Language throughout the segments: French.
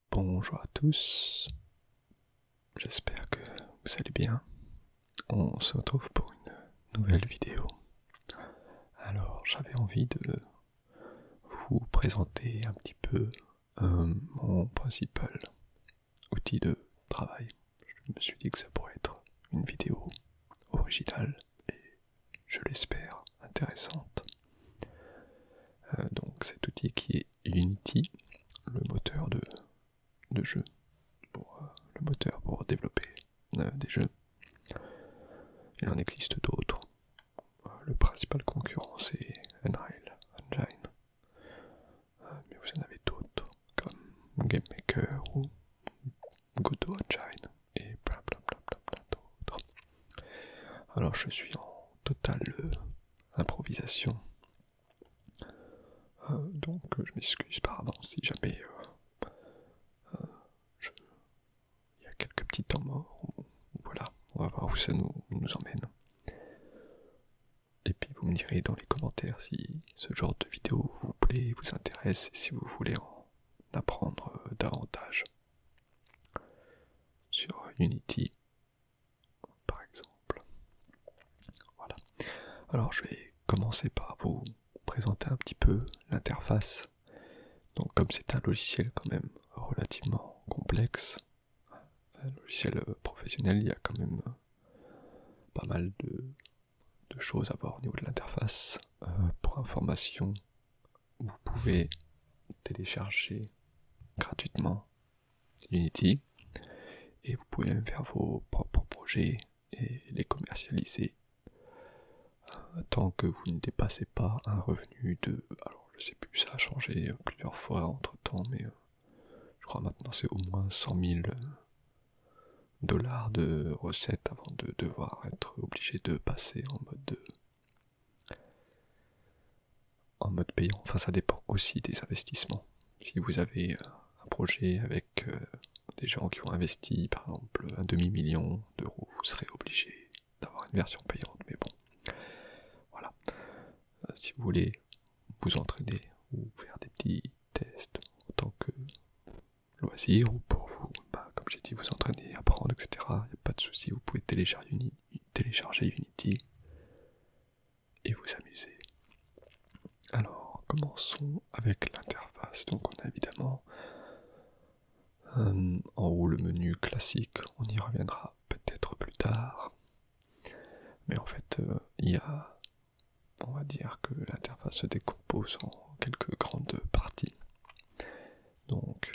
Bonjour à tous, j'espère que vous allez bien. On se retrouve pour une nouvelle vidéo. Alors j'avais envie de vous présenter un petit peu mon principal outil de travail. Je me suis dit que ça pourrait être une vidéo originale et, je l'espère, intéressante. Donc cet outil qui est Unity, le moteur de jeu, le moteur pour développer des jeux. Il en existe d'autres. Le principal concurrent c'est Unreal Engine, mais vous en avez d'autres comme GameMaker ou Godot Engine et plein d'autres. Alors je suis en totale improvisation, donc je m'excuse par avance si jamais il y a quelques petits temps morts. Voilà, on va voir où ça nous emmène. Et puis vous me direz dans les commentaires si ce genre de vidéo vous plaît, vous intéresse, et si vous voulez en apprendre davantage sur Unity, par exemple. Voilà. Alors je vais commencer par vous présenter un petit peu l'interface. Donc comme c'est un logiciel quand même relativement complexe, un logiciel professionnel, il y a quand même pas mal de choses à voir au niveau de l'interface. Pour information, vous pouvez télécharger gratuitement Unity et vous pouvez même faire vos propres projets et les commercialiser tant que vous ne dépassez pas un revenu de... Alors je sais plus, ça a changé plusieurs fois entre temps, mais je crois maintenant c'est au moins 100 000 dollars de recettes avant de devoir être obligé de passer en mode payant. Enfin ça dépend aussi des investissements. Si vous avez un projet avec des gens qui ont investi par exemple un demi-million d'euros, vous serez obligé d'avoir une version payante, mais bon, voilà. Si vous voulez vous entraîner ou faire des petits tests en tant que loisir ou pour vous, comme j'ai dit, vous entraîner, apprendre, etc., il n'y a pas de souci, vous pouvez télécharger Unity et vous amuser. Alors, commençons avec l'interface. Donc on a évidemment en haut le menu classique, on y reviendra peut-être plus tard. Mais en fait, on va dire que l'interface se décompose en quelques grandes parties. Donc,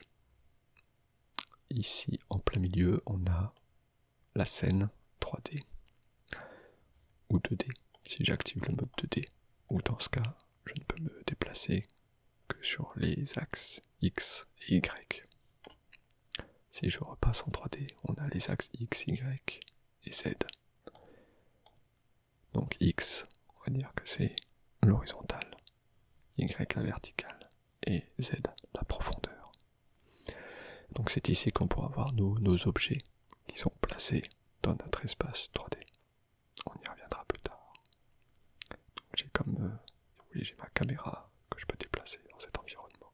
ici, en plein milieu, on a la scène 3D ou 2D, si j'active le mode 2D, ou dans ce cas, je ne peux me déplacer que sur les axes X et Y. Si je repasse en 3D, on a les axes X, Y et Z. Donc X, on va dire que c'est l'horizontale, Y la verticale et Z la profondeur. Donc c'est ici qu'on pourra voir nos objets qui sont placés dans notre espace 3D. On y reviendra plus tard. Donc j'ai comme, si vous voulez, j'ai ma caméra que je peux déplacer dans cet environnement.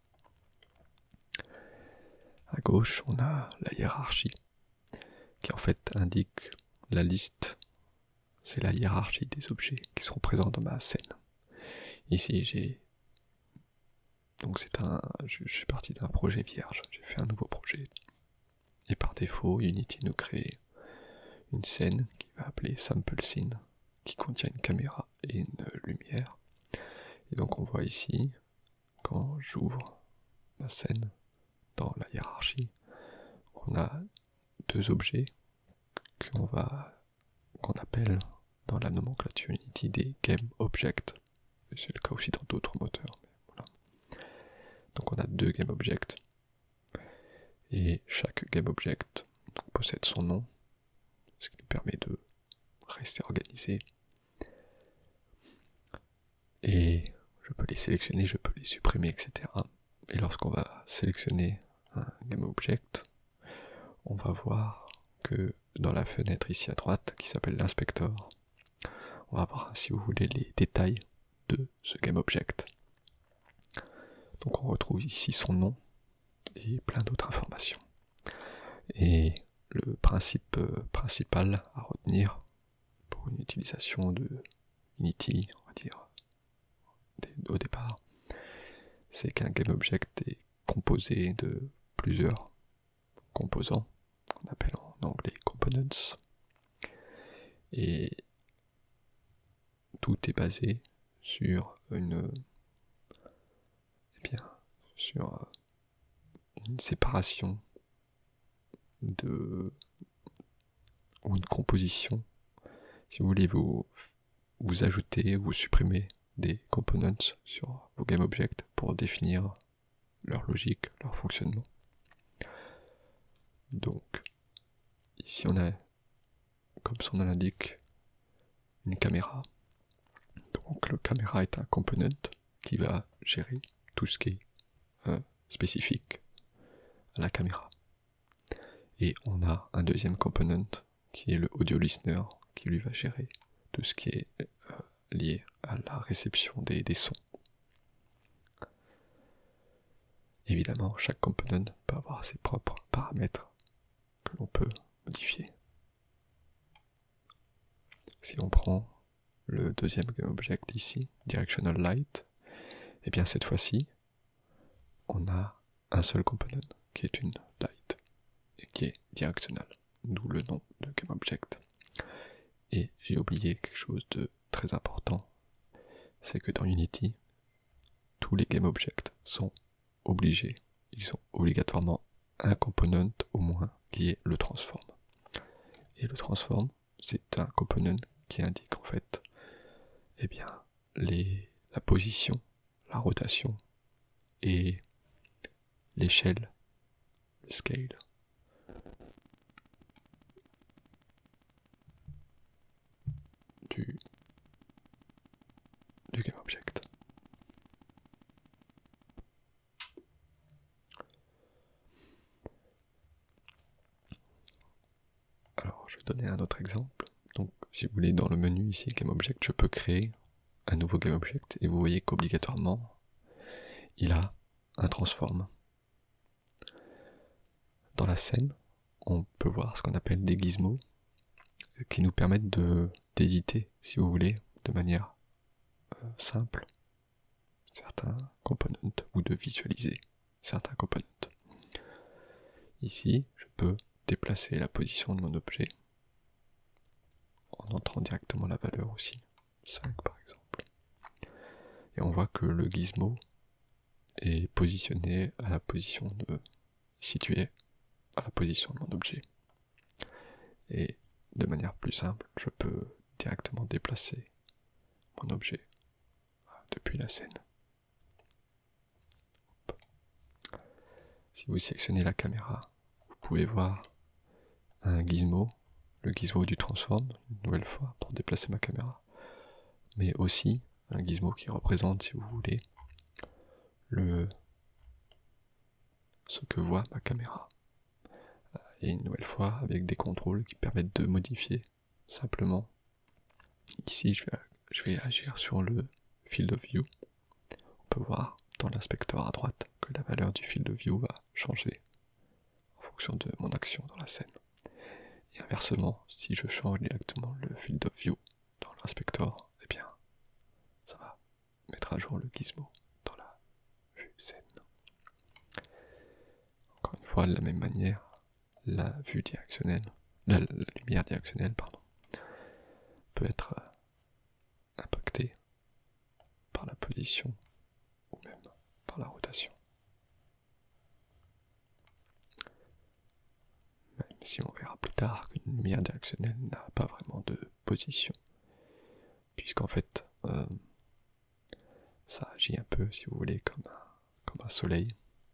À gauche, on a la hiérarchie qui en fait indique la liste. C'est la hiérarchie des objets qui sont présents dans ma scène. Ici, donc je suis parti d'un projet vierge, j'ai fait un nouveau projet. Et par défaut, Unity nous crée une scène qui va appeler Sample Scene, qui contient une caméra et une lumière. Et donc on voit ici, quand j'ouvre ma scène dans la hiérarchie, on a deux objets qu'on appelle dans la nomenclature Unity des Game Objects. C'est le cas aussi dans d'autres moteurs. Mais voilà. Donc on a deux Game Objects. Et chaque Game Object possède son nom, ce qui nous permet de rester organisé. Et je peux les sélectionner, je peux les supprimer, etc. Et lorsqu'on va sélectionner un Game Object, on va voir que dans la fenêtre ici à droite, qui s'appelle l'inspector, on va voir, si vous voulez, les détails de ce Game Object. Donc on retrouve ici son nom, et plein d'autres informations. Et le principe principal à retenir pour une utilisation de Unity, on va dire, au départ, c'est qu'un GameObject est composé de plusieurs composants, qu'on appelle en anglais components, et tout est basé sur sur une séparation ou une composition. Si vous voulez, vous ajoutez, vous supprimez des components sur vos GameObjects pour définir leur logique, leur fonctionnement. Donc, ici on a, comme son nom l'indique, une caméra. Donc le caméra est un component qui va gérer tout ce qui est spécifique à la caméra. Et on a un deuxième component qui est le audio listener qui lui va gérer tout ce qui est lié à la réception des sons. Évidemment, chaque component peut avoir ses propres paramètres que l'on peut modifier. Si on prend le deuxième GameObject ici, Directional Light, et bien cette fois-ci, on a un seul component qui est une light et qui est directional, d'où le nom de GameObject. Et j'ai oublié quelque chose de très important, c'est que dans Unity, tous les GameObjects sont obligés, ils ont obligatoirement un component au moins qui est le transform. Et le transform, c'est un component qui indique en fait eh bien, la position, la rotation et l'échelle, le scale du GameObject. Alors, je vais donner un autre exemple. Donc, si vous voulez, dans le menu ici, GameObject, je peux créer un nouveau GameObject et vous voyez qu'obligatoirement, il a un transform. Dans la scène, on peut voir ce qu'on appelle des gizmos qui nous permettent d'éditer, si vous voulez, de manière simple, certains components ou de visualiser certains components. Ici, je peux déplacer la position de mon objet en entrant directement la valeur aussi, 5 par exemple. Et on voit que le gizmo est positionné à la position situé à la position de mon objet. Et de manière plus simple, je peux directement déplacer mon objet depuis la scène. Si vous sélectionnez la caméra, vous pouvez voir un gizmo, le gizmo du transform, une nouvelle fois pour déplacer ma caméra, mais aussi un gizmo qui représente, si vous voulez, ce que voit ma caméra. Et une nouvelle fois avec des contrôles qui permettent de modifier simplement. Ici, je vais agir sur le field of view. On peut voir dans l'inspecteur à droite que la valeur du field of view va changer en fonction de mon action dans la scène. Et inversement, si je change directement le field of view dans l'inspecteur, eh bien, ça va mettre à jour le gizmo dans la vue scène. Encore une fois, de la même manière, la vue directionnelle, la lumière directionnelle, pardon, peut être impactée par la position ou même par la rotation. Même si on verra plus tard qu'une lumière directionnelle n'a pas vraiment de position, puisqu'en fait, ça agit un peu, si vous voulez, comme un soleil.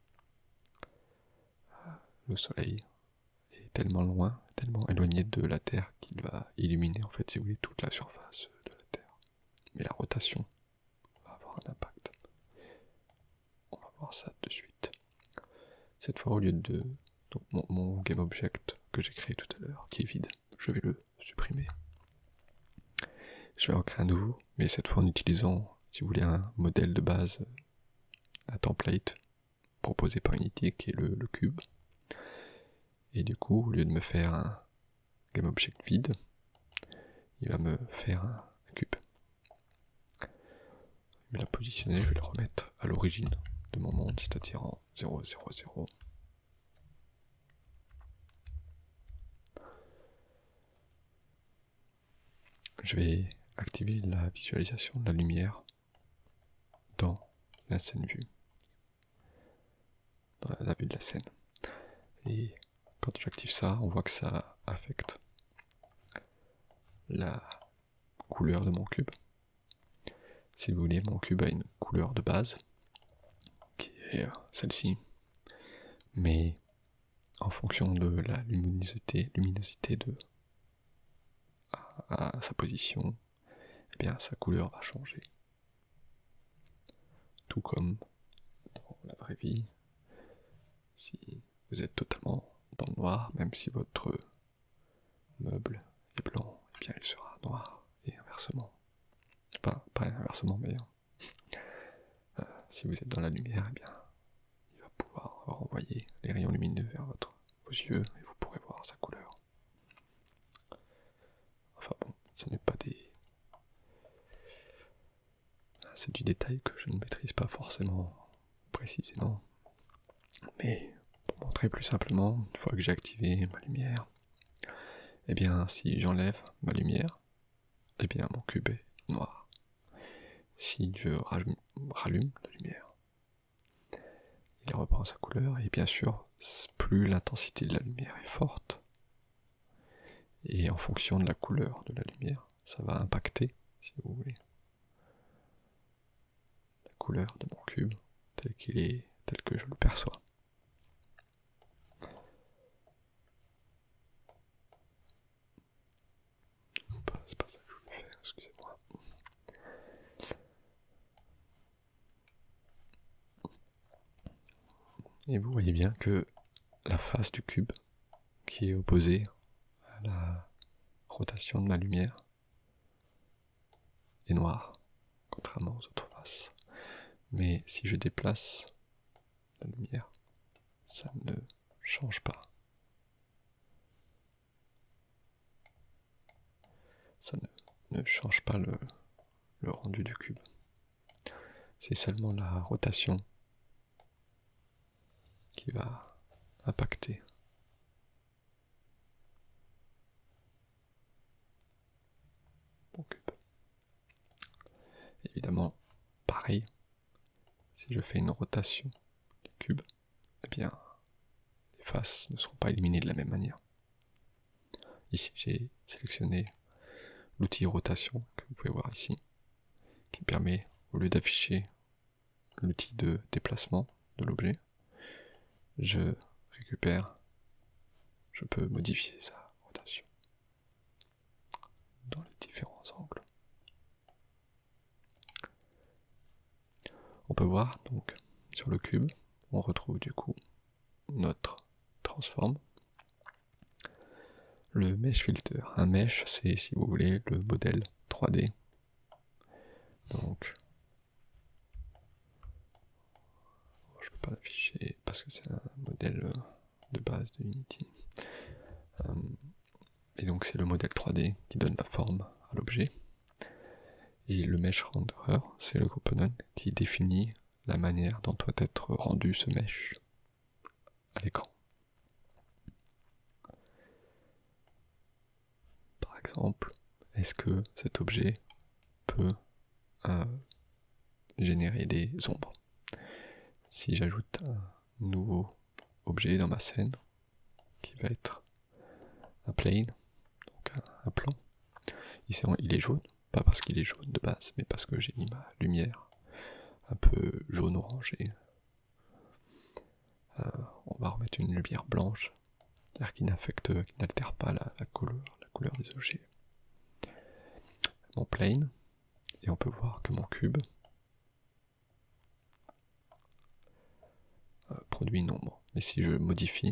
Le soleil est tellement loin, tellement éloigné de la Terre qu'il va illuminer, en fait, si vous voulez, toute la surface de la Terre. Mais la rotation va avoir un impact. On va voir ça de suite. Cette fois, au lieu de mon GameObject que j'ai créé tout à l'heure, qui est vide, je vais le supprimer. Je vais en créer un nouveau, mais cette fois en utilisant, si vous voulez, un modèle de base, un template, proposé par Unity, qui est le cube. Et du coup, au lieu de me faire un GameObject vide, il va me faire un cube. Je vais la positionner, je vais le remettre à l'origine de mon monde, c'est-à-dire en 0, 0, 0. Je vais activer la visualisation de la lumière dans la scène vue, dans la vue de la scène. Et quand j'active ça, on voit que ça affecte la couleur de mon cube. Si vous voulez, mon cube a une couleur de base, qui est celle-ci, mais en fonction de la luminosité de à sa position, eh bien sa couleur va changer. Tout comme dans la vraie vie, si vous êtes totalement dans le noir, même si votre meuble est blanc, eh bien il sera noir, et inversement. Enfin, pas inversement, mais si vous êtes dans la lumière, eh bien il va pouvoir renvoyer les rayons lumineux vers vos yeux, et vous pourrez voir sa couleur. Enfin bon, ce n'est pas des... C'est du détail que je ne maîtrise pas forcément précisément. Mais pour montrer plus simplement, une fois que j'ai activé ma lumière, eh bien si j'enlève ma lumière, eh bien mon cube est noir. Si je rallume la lumière, il reprend sa couleur, et bien sûr, plus l'intensité de la lumière est forte, et en fonction de la couleur de la lumière, ça va impacter, si vous voulez, la couleur de mon cube tel que je le perçois. C'est pas ça que je voulais faire, excusez-moi. Et vous voyez bien que la face du cube, qui est opposée à la rotation de ma lumière, est noire, contrairement aux autres faces. Mais si je déplace la lumière, ça ne change pas. Ça ne change pas le rendu du cube. C'est seulement la rotation qui va impacter. Mon cube. Évidemment, pareil, si je fais une rotation du cube, eh bien, les faces ne seront pas éliminées de la même manière. Ici, j'ai sélectionné l'outil rotation que vous pouvez voir ici, qui permet, au lieu d'afficher l'outil de déplacement de l'objet, je peux modifier sa rotation dans les différents angles. On peut voir donc sur le cube, on retrouve du coup notre transform, le mesh filter. Un mesh, c'est, si vous voulez, le modèle 3D. Donc, je peux pas l'afficher parce que c'est un modèle de base de Unity. Et donc c'est le modèle 3D qui donne la forme à l'objet. Et le mesh renderer, c'est le component qui définit la manière dont doit être rendu ce mesh à l'écran. Par exemple, est-ce que cet objet peut générer des ombres? Si j'ajoute un nouveau objet dans ma scène, qui va être un plane, donc un plan, ici il est jaune, pas parce qu'il est jaune de base, mais parce que j'ai mis ma lumière un peu jaune orangé. On va remettre une lumière blanche, c'est-à-dire qui n'altère pas la couleur des objets. Mon plane, et on peut voir que mon cube produit une ombre. Mais si je modifie,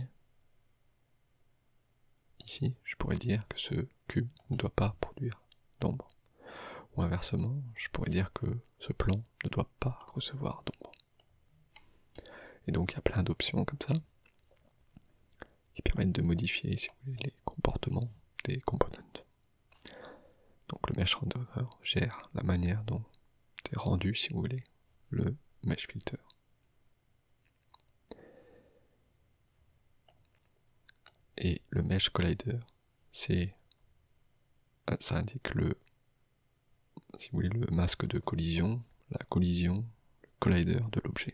ici, je pourrais dire que ce cube ne doit pas produire d'ombre. Ou inversement, je pourrais dire que ce plan ne doit pas recevoir d'ombre. Et donc il y a plein d'options comme ça qui permettent de modifier, si vous voulez, les comportements des components. Donc le mesh renderer gère la manière dont est rendu, si vous voulez, le mesh filter. Et le mesh collider, ça indique si vous voulez, le masque de collision, la collision, le collider de l'objet.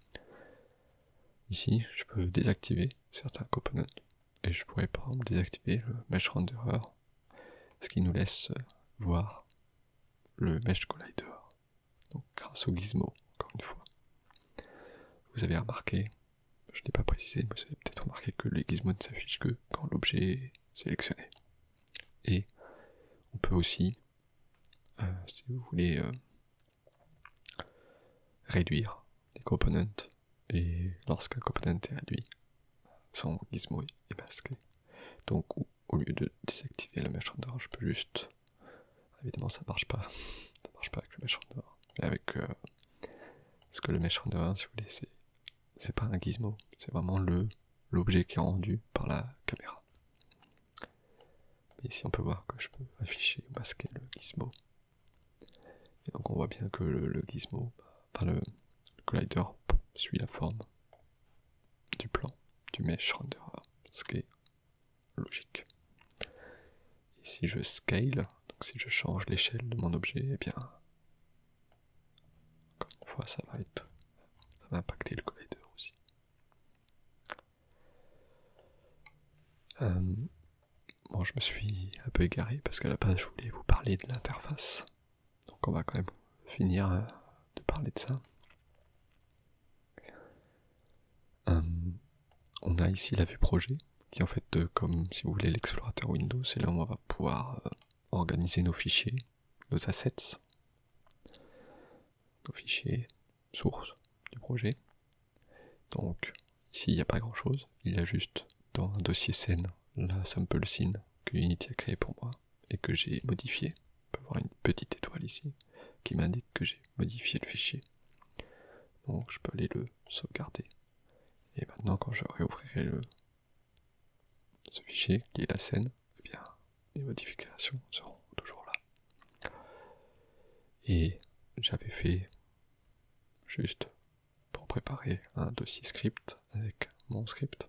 Ici, je peux désactiver certains components, et je pourrais par exemple désactiver le mesh renderer, ce qui nous laisse voir le mesh collider. Donc grâce au gizmo, encore une fois. Vous avez remarqué, je n'ai pas précisé, mais vous avez peut-être remarqué que les gizmos ne s'affichent que quand l'objet est sélectionné. Et on peut aussi, si vous voulez, réduire les components, et lorsqu'un component est réduit, son gizmo est masqué. Donc au lieu de désactiver le mesh renderer, je peux juste... Évidemment ça marche pas avec le mesh renderer, mais avec parce que le mesh renderer, si vous voulez, c'est pas un gizmo, c'est vraiment l'objet qui est rendu par la caméra. Et ici on peut voir que je peux afficher ou masquer le gizmo. Et donc on voit bien que le gizmo, le collider suit la forme du plan du mesh renderer, ce qui est logique. Et si je scale, donc si je change l'échelle de mon objet, eh bien, encore une fois, ça va impacter le collider aussi. Bon, je me suis un peu égaré parce qu'à la base je voulais vous parler de l'interface. Donc on va quand même finir de parler de ça. On a ici la vue projet, qui est en fait comme si vous voulez l'explorateur Windows, c'est là où on va pouvoir organiser nos fichiers, nos assets, nos fichiers sources du projet. Donc ici il n'y a pas grand chose, il y a juste dans un dossier scène la sample scene que Unity a créé pour moi et que j'ai modifié. On peut voir une petite étoile ici qui m'indique que j'ai modifié le fichier. Donc je peux aller le sauvegarder. Et maintenant quand je réouvrirai ce fichier qui est la scène, eh bien les modifications seront toujours là. Et j'avais fait juste pour préparer un dossier script avec mon script.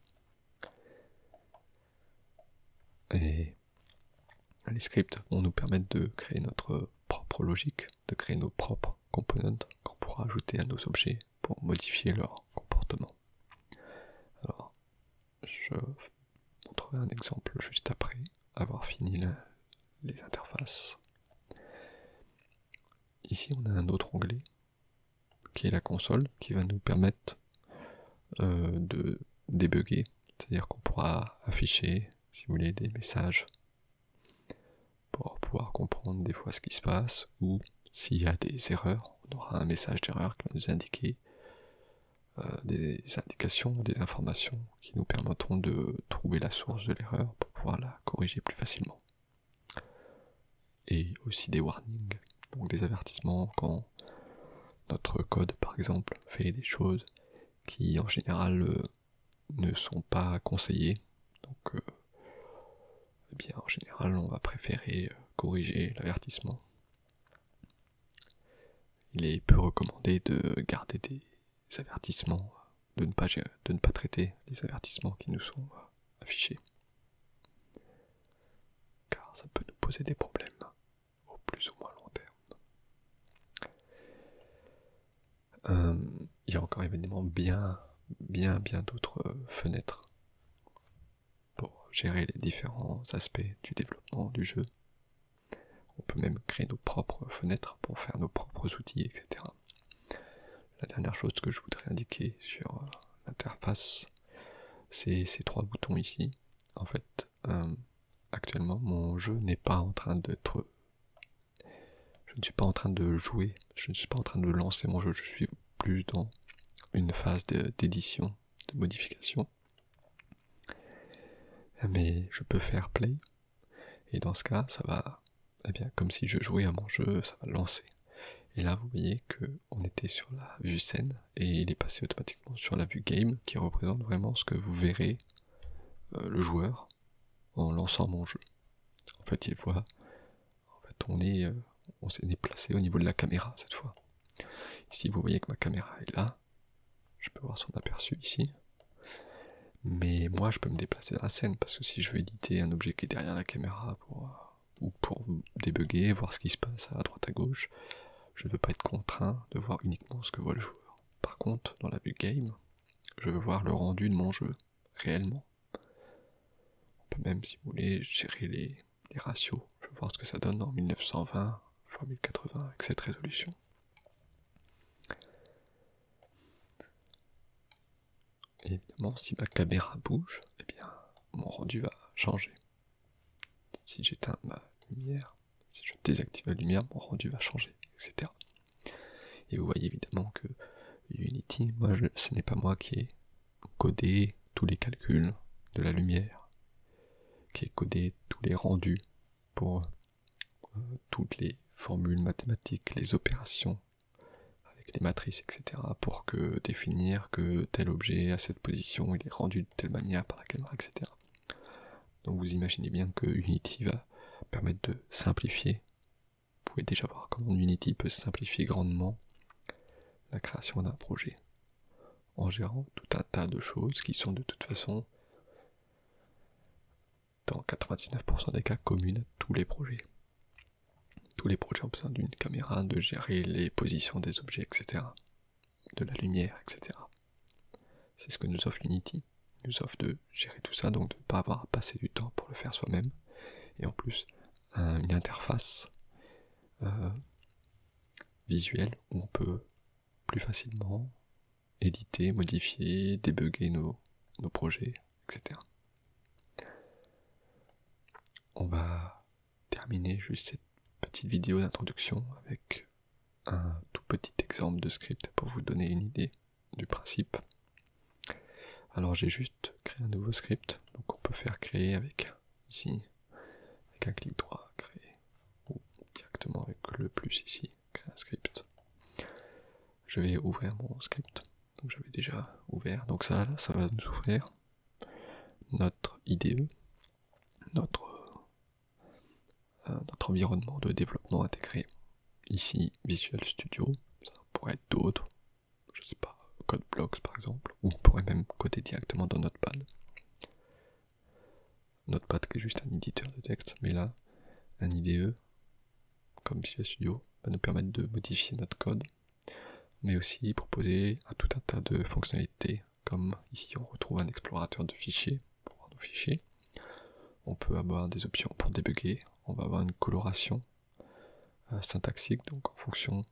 Et les scripts vont nous permettre de créer notre propre logique, de créer nos propres components qu'on pourra ajouter à nos objets pour modifier leur comportement. Alors, je montrerai un exemple juste après avoir fini les interfaces. Ici, on a un autre onglet qui est la console, qui va nous permettre de débugger, c'est-à-dire qu'on pourra afficher, si vous voulez, des messages pour pouvoir comprendre des fois ce qui se passe, ou s'il y a des erreurs, on aura un message d'erreur qui va nous indiquer des indications, des informations qui nous permettront de trouver la source de l'erreur pour pouvoir la corriger plus facilement. Et aussi des warnings, donc des avertissements quand notre code par exemple fait des choses qui en général ne sont pas conseillées. Donc eh bien en général on va préférer corriger l'avertissement. Il est peu recommandé de garder des avertissements, de ne pas traiter les avertissements qui nous sont affichés, car ça peut nous poser des problèmes au plus ou moins long terme. Il y a encore évidemment bien d'autres fenêtres pour gérer les différents aspects du développement du jeu. On peut même créer nos propres fenêtres pour faire nos propres outils, etc. La dernière chose que je voudrais indiquer sur l'interface, c'est ces trois boutons ici. En fait, actuellement, mon jeu n'est pas en train d'être... Je ne suis pas en train de jouer, je ne suis pas en train de lancer mon jeu, je suis plus dans une phase d'édition, de modification. Mais je peux faire play, et dans ce cas, ça va, eh bien, comme si je jouais à mon jeu, ça va lancer. Et là vous voyez qu'on était sur la vue scène et il est passé automatiquement sur la vue game qui représente vraiment ce que vous verrez le joueur en lançant mon jeu. En fait il voit, on s'est déplacé au niveau de la caméra cette fois. Ici vous voyez que ma caméra est là, je peux voir son aperçu ici. Mais moi je peux me déplacer dans la scène parce que si je veux éditer un objet qui est derrière la caméra pour débugger, voir ce qui se passe à droite à gauche, je ne veux pas être contraint de voir uniquement ce que voit le joueur. Par contre, dans la vue game, je veux voir le rendu de mon jeu, réellement. On peut même, si vous voulez, gérer les ratios. Je veux voir ce que ça donne en 1920 x 1080 avec cette résolution. Et évidemment, si ma caméra bouge, eh bien, mon rendu va changer. Si j'éteins ma lumière, si je désactive la lumière, mon rendu va changer, etc. Et vous voyez évidemment que Unity, ce n'est pas moi qui ai codé tous les calculs de la lumière, qui ai codé tous les rendus pour toutes les formules mathématiques, les opérations avec les matrices, etc. pour définir que tel objet à cette position, il est rendu de telle manière par la caméra, etc. Donc vous imaginez bien que Unity va permettre de simplifier. Vous pouvez déjà voir comment Unity peut simplifier grandement la création d'un projet en gérant tout un tas de choses qui sont de toute façon dans 99% des cas communes à tous les projets. Tous les projets ont besoin d'une caméra, de gérer les positions des objets, etc. De la lumière, etc. C'est ce que nous offre Unity. Il nous offre de gérer tout ça, donc de ne pas avoir à passer du temps pour le faire soi-même. Et en plus, une interface visuelle où on peut plus facilement éditer, modifier, débugger nos projets, etc. On va terminer juste cette petite vidéo d'introduction avec un tout petit exemple de script pour vous donner une idée du principe. Alors j'ai juste créé un nouveau script, donc on peut faire créer avec ici, avec un clic droit, créer, ou directement avec le plus ici, créer un script. Je vais ouvrir mon script, donc j'avais déjà ouvert, donc ça là, ça va nous ouvrir notre IDE, notre environnement de développement intégré. Ici, Visual Studio, ça pourrait être d'autres, je sais pas, CodeBlocks par exemple, ou on pourrait même coder directement dans Notepad. Notepad qui est juste un éditeur de texte, mais là, un IDE, comme Visual Studio, va nous permettre de modifier notre code, mais aussi proposer tout un tas de fonctionnalités, comme ici on retrouve un explorateur de fichiers, pour voir nos fichiers. On peut avoir des options pour débugger, on va avoir une coloration syntaxique, donc en fonction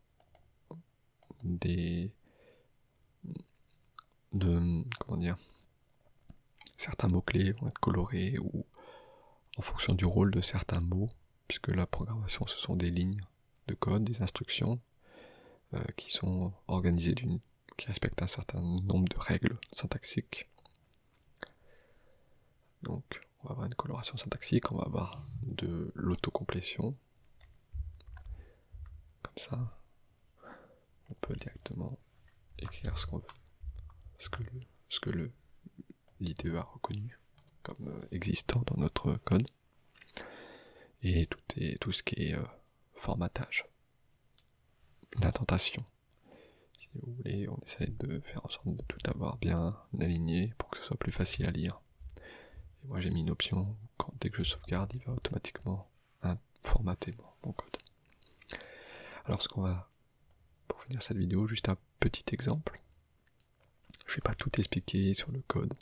certains mots-clés vont être colorés, ou en fonction du rôle de certains mots, puisque la programmation ce sont des lignes de code, des instructions qui sont organisées qui respectent un certain nombre de règles syntaxiques. Donc on va avoir une coloration syntaxique, on va avoir de l'autocomplétion, comme ça. On peut directement écrire ce qu'on veut, ce que l'IDE a reconnu comme existant dans notre code. Et tout ce qui est formatage, l'indentation. Si vous voulez, on essaie de faire en sorte de tout avoir bien aligné pour que ce soit plus facile à lire. Et moi j'ai mis une option où dès que je sauvegarde, il va automatiquement formater mon code. Alors pour finir cette vidéo, juste un petit exemple. Je vais pas tout expliquer sur le code,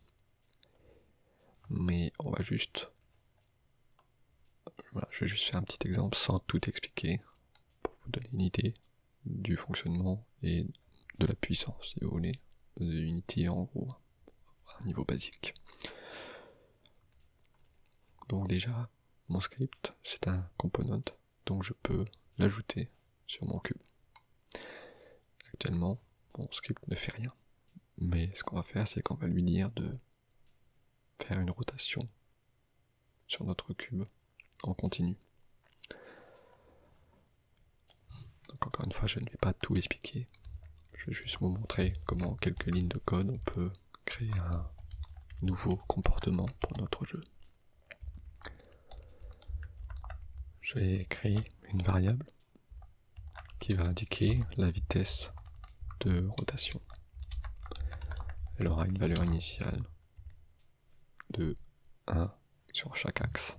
mais on va juste... Voilà, je vais juste faire un petit exemple sans tout expliquer, pour vous donner une idée du fonctionnement et de la puissance, si vous voulez, de Unity en gros, à un niveau basique. Donc déjà, mon script, c'est un component, donc je peux l'ajouter sur mon cube. Actuellement, mon script ne fait rien, mais ce qu'on va faire, c'est qu'on va lui dire de faire une rotation sur notre cube en continu. Donc encore encore une fois, je ne vais pas tout expliquer. Je vais juste vous montrer comment en quelques lignes de code on peut créer un nouveau comportement pour notre jeu. Je vais créer une variable qui va indiquer la vitesse de rotation. Elle aura une valeur initiale de 1 sur chaque axe.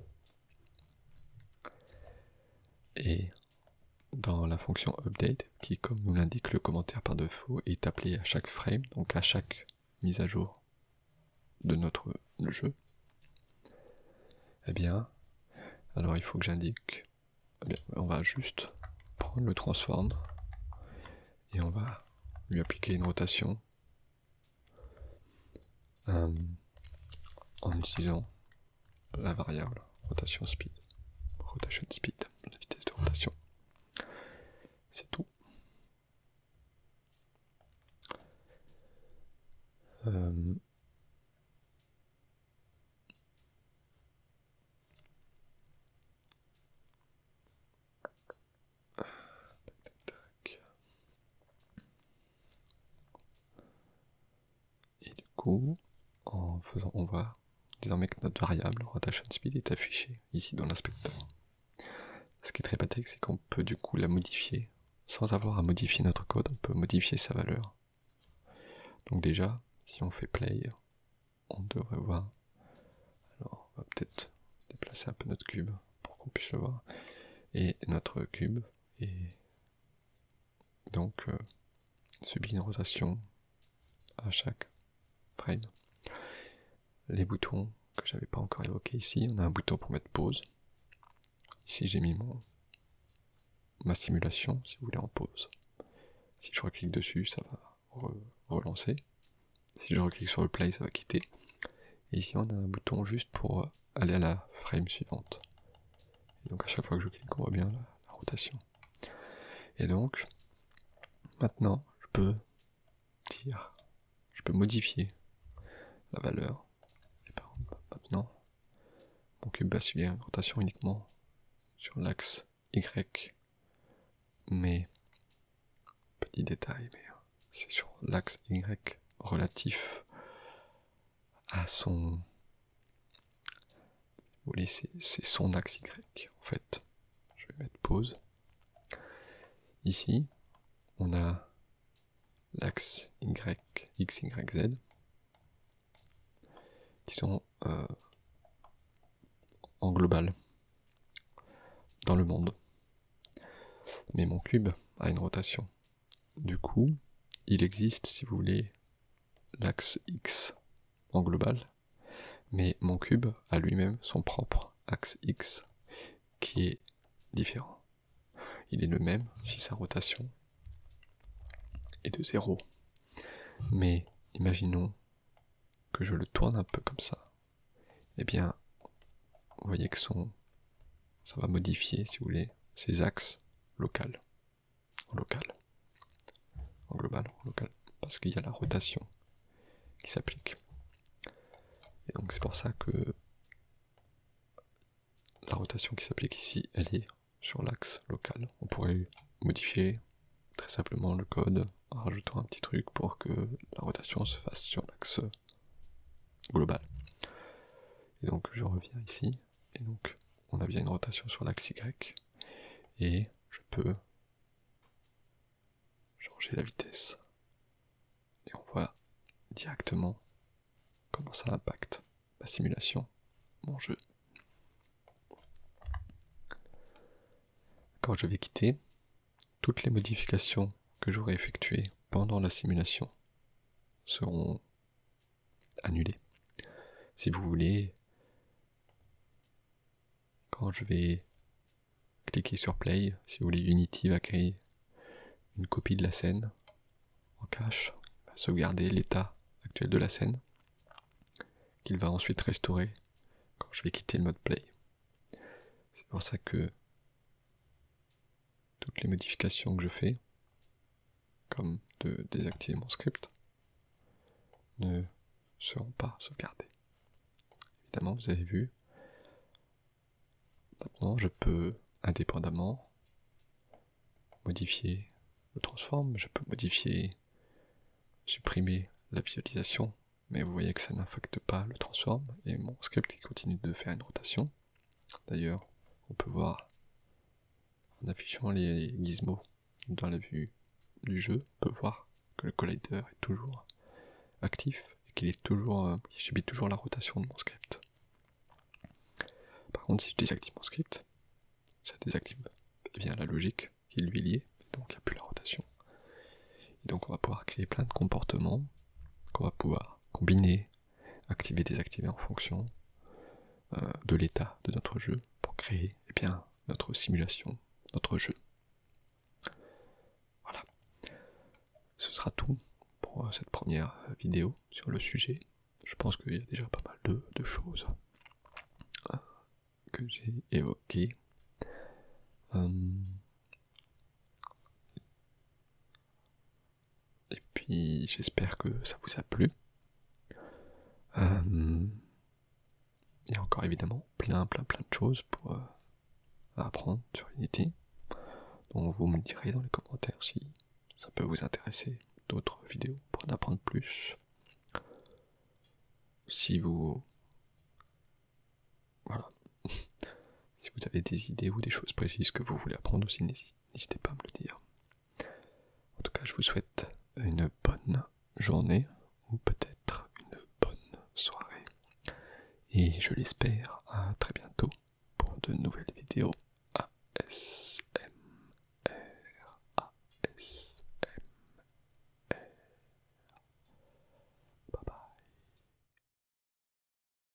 Et dans la fonction update, qui comme nous l'indique le commentaire par défaut, est appelée à chaque frame, donc à chaque mise à jour de notre jeu, eh bien, alors il faut que j'indique, eh bien, on va juste prendre le transform et on va lui appliquer une rotation en utilisant la variable rotation speed, la vitesse de rotation. C'est tout. Et du coup, on voit désormais que notre variable rotation speed est affichée ici dans l'inspecteur. Ce qui est très pratique, c'est qu'on peut du coup la modifier sans avoir à modifier notre code. On peut modifier sa valeur. Donc déjà, si on fait play, on devrait voir. Alors, on va peut-être déplacer un peu notre cube pour qu'on puisse le voir. Et notre cube est donc subit une rotation à chaque frame. Les boutons que j'avais pas encore évoqués ici, on a un bouton pour mettre pause. Ici j'ai mis ma simulation, si vous voulez, en pause. Si je reclique dessus, ça va relancer. Si je reclique sur le play, ça va quitter. Et ici on a un bouton juste pour aller à la frame suivante. Et donc à chaque fois que je clique, on voit bien la rotation. Et donc, maintenant, je peux modifier la valeur. Et par exemple, maintenant, mon cube va subir une rotation uniquement sur l'axe Y. Mais, petit détail, mais c'est sur l'axe Y relatif à son... Vous voyez, c'est son axe Y, en fait. Je vais mettre pause. Ici, on a l'axe Y, X, Y, Z, qui sont en global dans le monde. Mais mon cube a une rotation. Du coup, il existe, si vous voulez, l'axe X en global, mais mon cube a lui-même son propre axe X qui est différent. Il est le même si sa rotation est de 0. Mais imaginons que je le tourne un peu comme ça. Eh bien, vous voyez que ça va modifier, si vous voulez, ses axes locaux. En global, en local. Parce qu'il y a la rotation qui s'applique. Et donc c'est pour ça que la rotation qui s'applique ici, elle est sur l'axe local. On pourrait modifier très simplement le code en rajoutant un petit truc pour que la rotation se fasse sur l'axe global. Et donc je reviens ici, et donc on a bien une rotation sur l'axe Y, et je peux changer la vitesse. Et on voit directement comment ça impacte ma simulation, mon jeu. Quand je vais quitter, toutes les modifications que j'aurai effectuées pendant la simulation seront annulées. Si vous voulez, quand je vais cliquer sur play, si vous voulez, Unity va créer une copie de la scène en cache, va sauvegarder l'état actuel de la scène, qu'il va ensuite restaurer quand je vais quitter le mode play. C'est pour ça que toutes les modifications que je fais, comme de désactiver mon script, ne seront pas sauvegardées. Évidemment, vous avez vu, maintenant je peux indépendamment modifier le transform, je peux modifier, supprimer la visualisation, mais vous voyez que ça n'affecte pas le transform, et mon script qui continue de faire une rotation. D'ailleurs, on peut voir, en affichant les gizmos dans la vue du jeu, on peut voir que le collider est toujours actif, et qu'il subit toujours la rotation de mon script. Par contre, si je désactive mon script, ça désactive bien la logique qui lui est liée, donc il n'y a plus la rotation. Et donc on va pouvoir créer plein de comportements qu'on va pouvoir combiner, activer, désactiver en fonction de l'état de notre jeu pour créer notre simulation, notre jeu. Voilà. Ce sera tout pour cette première vidéo sur le sujet. Je pense qu'il y a déjà pas mal de choses que j'ai évoquées. Et puis j'espère que ça vous a plu. Il y a encore évidemment plein de choses à apprendre sur Unity. Donc vous me direz dans les commentaires si ça peut vous intéresser, d'autres vidéos pour en apprendre plus. Si vous... Voilà. Si vous avez des idées ou des choses précises que vous voulez apprendre aussi, n'hésitez pas à me le dire. En tout cas, je vous souhaite une bonne journée, ou peut-être une bonne soirée. Et je l'espère